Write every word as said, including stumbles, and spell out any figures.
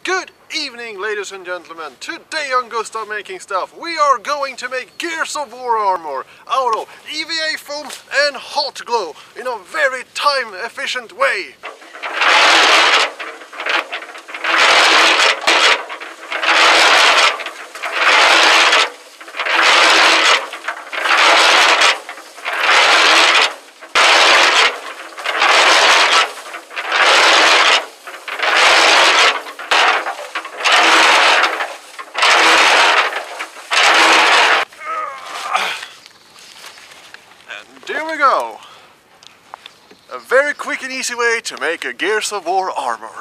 Good evening, ladies and gentlemen. Today on Gustav Making Stuff, we are going to make gears of war armor out of E V A foam and hot glue in a very time efficient way. There we go! A very quick and easy way to make a Gears of War armor.